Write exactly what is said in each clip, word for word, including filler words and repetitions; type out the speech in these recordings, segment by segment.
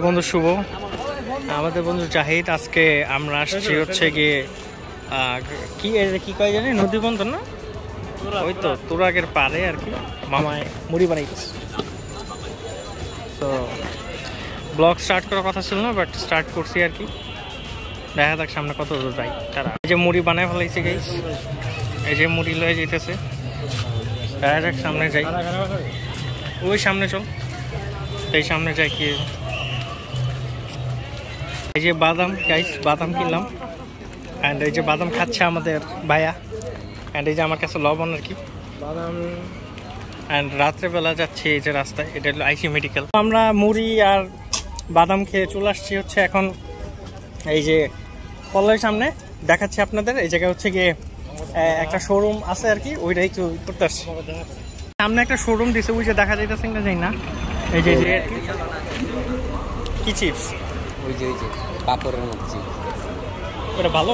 বন্ধু শুভ, আমাদের বন্ধু জাহিদ। আজকে আমরা আসছি হচ্ছে গিয়ে কি কি কয় জানি নদী বন্ধন না, ওই তো তুরাগের পারে আর কি, মামায় মুড়ি বানাইতেছে। তো ব্লগ স্টার্ট করার কথা ছিল না, বাট স্টার্ট করছি আর কি। দেখা যাক সামনে কত দূর যাই। তারা এই যে মুড়ি বানায় ফেলাইছে গাইস, এই যে মুড়ি লয়ে যেতেছে। দেখা যাক সামনে যাই, ওই সামনে চল, এই সামনে যাই। কি এই যে বাদাম গাইস, বাদাম কিনলাম। অ্যান্ড এই যে বাদাম খাচ্ছে আমাদের ভাইয়া। অ্যান্ড এই যে আমার কাছে লবণ আর কি বাদাম। অ্যান্ড রাত্রেবেলা যাচ্ছি এই যে রাস্তায়, এটা হলো আইসি মেডিকেল। আমরা মুড়ি আর বাদাম খেয়ে চলে আসছি হচ্ছে এখন এই যে কলের সামনে। দেখাচ্ছি আপনাদের, এই জায়গায় হচ্ছে গিয়ে একটা শোরুম আছে আর কি, ওইটাই একটু করতে আসছি। সামনে একটা শোরুম দিছে, ওই যে দেখা যাইতেছে না, যাই না এই যে কি চিপস, ওই যে ওই যে পাপড়ের মতো চিপস, ওটা ভালো।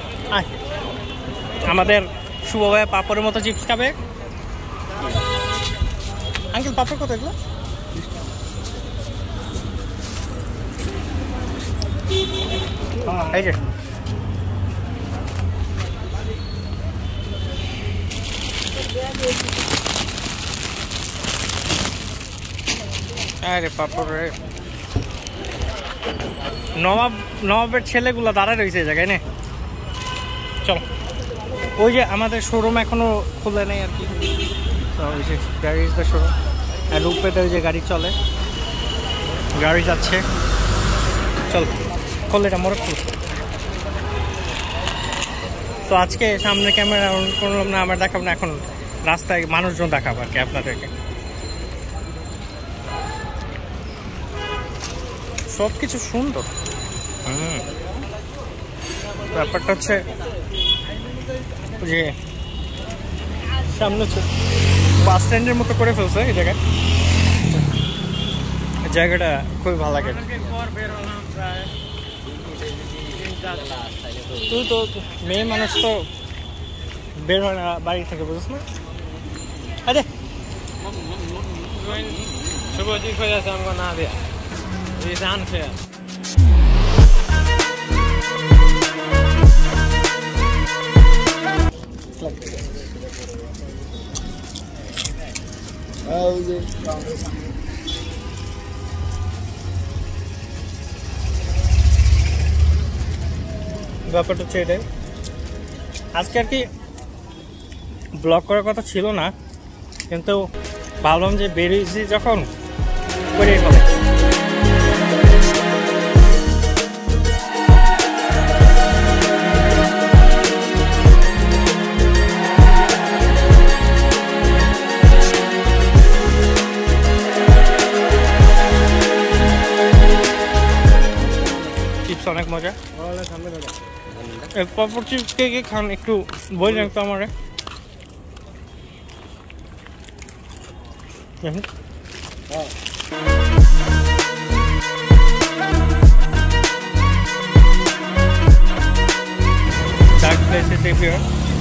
আমাদের শুভ ভাইয়া পাপড়ের মতো চিপস খাবে। আঙ্কেল পাপড় কত এগুলো? এই যে আরে পাপড় রে, নবাব নবাবের ছেলেগুলো দাঁড়ায় রয়েছে এই জায়গায়। নে চল, ওই যে আমাদের শোরুম এখনো খুলে নেই আর কি। ওই যে গাড়ি শোরুম, আর উপরে ওই যে গাড়ি চলে, গাড়ি যাচ্ছে। চল খোল, এটা মোড়ক খোল। তো আজকে সামনে ক্যামেরা অন করলাম না, আমার দেখাবো না, এখন রাস্তায় মানুষজন দেখাবো আর কি আপনাদেরকে। সব কিছু সুন্দর। হুম, ব্যাপারটা হচ্ছে যে সামনে বাস স্ট্যান্ডের মতো করে ফেলছে এই জায়গায়। জায়গাটা খুবই ভালো লাগে। তুই তো মেয়ে মানুষ, তো বের হয় না বাড়ি থেকে, বুঝিস না? আরে শুভ ঠিক হয়ে যাচ্ছে আমার না দেয়া জান খেয়ে ব্যাপারটা হচ্ছে এটাই। আজকে আর কি ব্লগ করার কথা ছিল না, কিন্তু ভাবলাম যে বেরিয়েছি যখন করে ফেলে। চিপস অনেক মজা। পাপড় চিপস কে কে খান একটু বললেন তো আমারে। Dark places if you're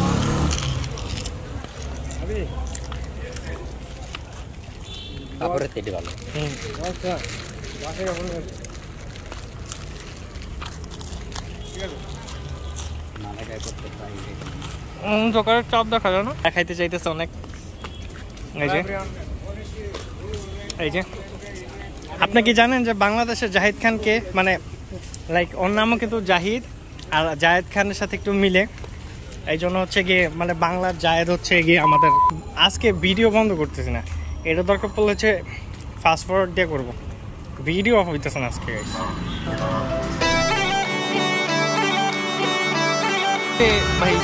পাপড়ের তেল ভালো। হুম, আচ্ছা বাসে এখন দোকানের চাপ দেখা যায় না, খাইতে চাইতেছে অনেক। এই যে এই যে আপনি কি জানেন যে বাংলাদেশের জাহিদ খানকে, মানে লাইক ওর নামও কিন্তু জাহিদ, আর জায়েদ খানের সাথে একটু মিলে, এই জন্য হচ্ছে গিয়ে মানে বাংলার জায়েদ হচ্ছে গিয়ে আমাদের। আজকে ভিডিও বন্ধ করতেছি না, এটা দরকার পড়লে হচ্ছে ফাস্ট ফরওয়ার্ড দিয়ে করবো, ভিডিও অফ হইতেছে না আজকে। ভাই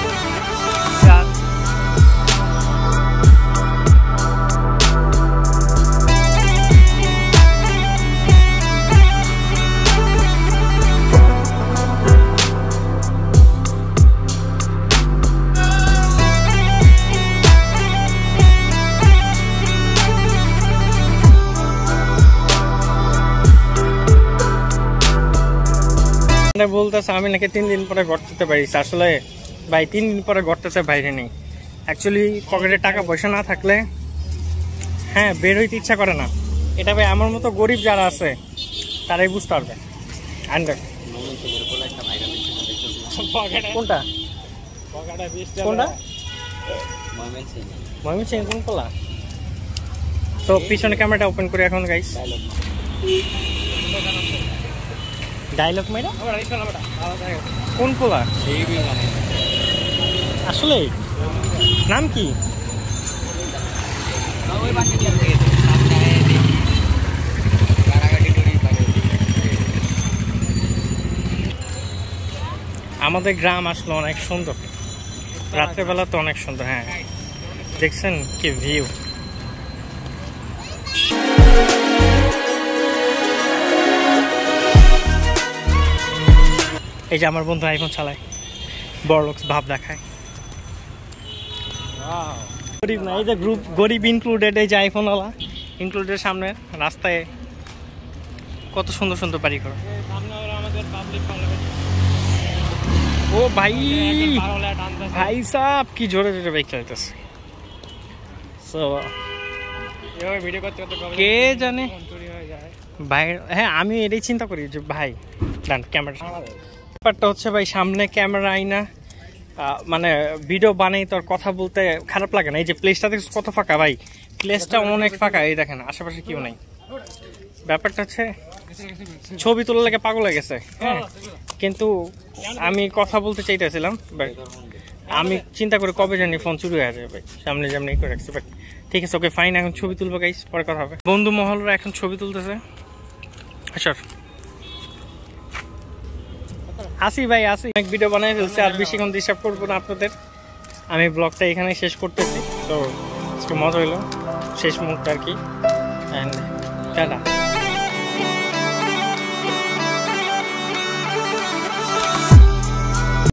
বলতেছে আমি নাকি তিন দিন পরে ঘরতে পারিস। আসলে ভাই তিন দিন পরে ঘরতেছে বাইরে নেই। অ্যাকচুয়ালি পকেটে টাকা পয়সা না থাকলে হ্যাঁ বের হইতে ইচ্ছা করে না। এটা ভাই আমার মতো গরিব যারা আছে তারাই বুঝতে পারবে। আনবে কোনটা কোনটা ময়মনসিংহ কোন পোলা? তো পিছনে ক্যামেরাটা ওপেন করে এখন গাইস ডায়লগ মেরা কোন পোলা আসলে নাম কি? আমাদের গ্রাম আসলে অনেক সুন্দর, রাত্রেবেলা তো অনেক সুন্দর। হ্যাঁ দেখছেন কি ভিউ। এই যে আমার বন্ধু আইফোন চালায়, বড়লোকস ভাব দেখায়। গরিব না, এই যে গ্রুপ গরিব ইনক্লুডেড, এই যে আইফোনওয়ালা ইনক্লুডেড। সামনে রাস্তায় কত সুন্দর সুন্দর বাড়ি ঘর। ও ভাই ভাই সাহেব কি জোরে জোরে বাইক চালাইতেছে। কে জানে ভাই। হ্যাঁ আমি এটাই চিন্তা করি যে ভাই ক্যামেরা ব্যাপারটা হচ্ছে ভাই, সামনে ক্যামেরা আইনা মানে ভিডিও বানাই তো আর কথা বলতে খারাপ লাগে না। এই যে প্লেসটা দেখছো কত ফাঁকা ভাই, প্লেসটা অনেক ফাঁকা। এই দেখেন আশেপাশে কেউ নাই। ব্যাপারটা হচ্ছে ছবি তোলার লাগে পাগল হয়ে গেছে। হ্যাঁ কিন্তু আমি কথা বলতে চাইতেছিলাম, বাট আমি চিন্তা করি কবে জানি ফোন চুরি হয়ে যাবে ভাই, সামনে যেমনি করে রাখছি। বাট ঠিক আছে, ওকে ফাইন, এখন ছবি তুলবো গাইস, পরে কথা হবে। বন্ধু মহলরা এখন ছবি তুলতেছে। আচ্ছা আসি ভাই আসি, অনেক ভিডিও বানাই ফেলছে, আর বেশিক্ষণ ডিস্টার্ব করবো না আপনাদের। আমি ব্লগটা এখানে শেষ করতেছি। তো আজকে মজা হইলো, শেষ মুহূর্তে আর কি। And tata.